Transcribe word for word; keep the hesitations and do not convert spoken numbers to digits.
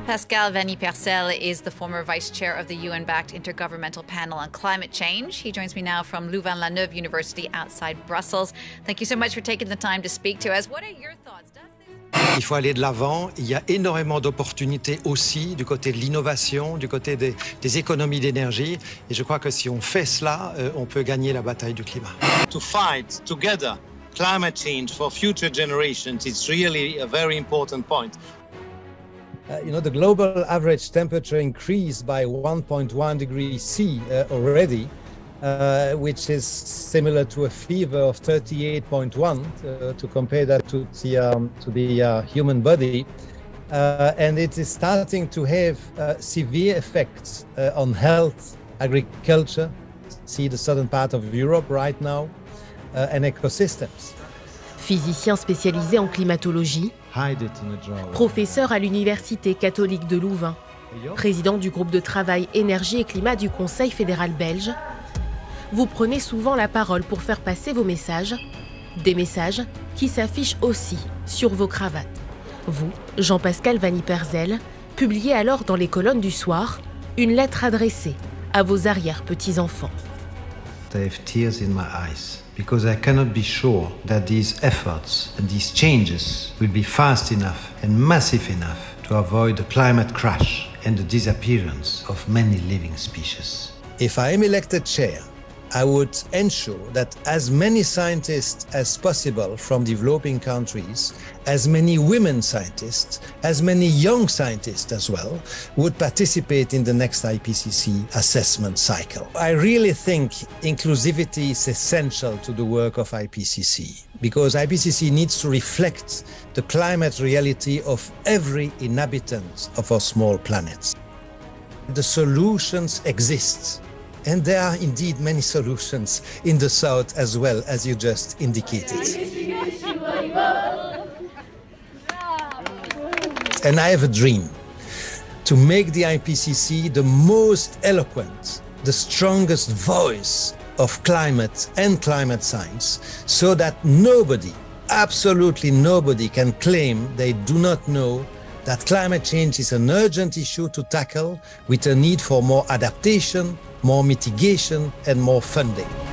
Jean-Pascal van Ypersele is the former vice chair of the U N-backed Intergovernmental Panel on Climate Change. He joins me now from Louvain-la-Neuve University outside Brussels. Thank you so much for taking the time to speak to us. What are your thoughts? Does this... Il faut aller de l'avant. Il y a énormément d'opportunités aussi du côté de l'innovation, du côté des, des économies d'énergie. Et je crois que si on fait cela, euh, on peut gagner la bataille du climat. To fight together climate change for future generations is really a very important point. Uh, you know, the global average temperature increased by one point one degrees C uh, already, uh, which is similar to a fever of thirty-eight point one, uh, to compare that to the, um, to the uh, human body. Uh, and it is starting to have uh, severe effects uh, on health, agriculture, see the southern part of Europe right now, uh, and ecosystems. Physicien spécialisé en climatologie, professeur à l'Université catholique de Louvain, président du groupe de travail énergie et climat du Conseil fédéral belge, vous prenez souvent la parole pour faire passer vos messages, des messages qui s'affichent aussi sur vos cravates. Vous, Jean-Pascal van Ypersele, publiez alors dans les colonnes du soir une lettre adressée à vos arrière-petits-enfants. I have tears in my eyes because I cannot be sure that these efforts and these changes will be fast enough and massive enough to avoid the climate crash and the disappearance of many living species. If I am elected chair, I would ensure that as many scientists as possible from developing countries, as many women scientists, as many young scientists as well, would participate in the next I P C C assessment cycle. I really think inclusivity is essential to the work of I P C C, because I P C C needs to reflect the climate reality of every inhabitant of our small planet. The solutions exist. And there are indeed many solutions in the south as well, as you just indicated. And I have a dream to make the I P C C the most eloquent, the strongest voice of climate and climate science, so that nobody, absolutely nobody, can claim they do not know that climate change is an urgent issue to tackle with a need for more adaptation, more mitigation and more funding.